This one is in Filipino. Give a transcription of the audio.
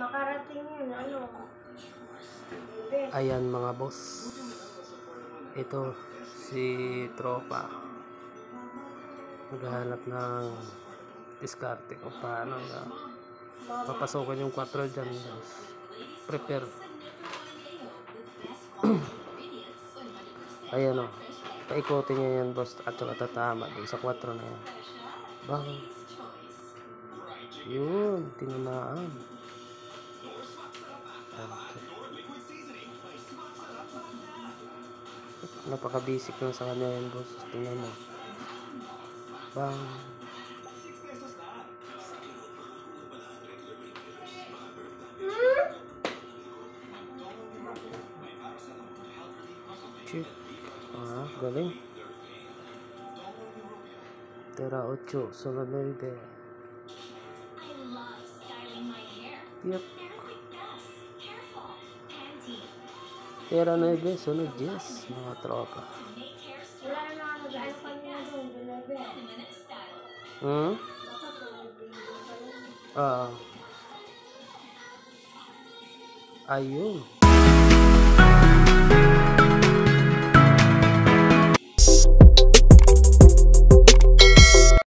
makarating yun, ano. Ayan mga boss. Ito si Tropa. Naghahanap ng diskarte kung paano na papasokan yung 4 dyan. Prepare. Ayan o. Paikotin niya yan boss at saka tatama dun sa 4 na yan. Bang. Yun. Tinamaan. Napaka-basic lang sa kanya yan boss. Tingnan mo. Bang. Chip. Galing. Tera 8. Sunod na rin. Yep. Tera 9. Sunod 10. Mga tropa. Wala na nag-ano kanina doon, deliver. Ayun.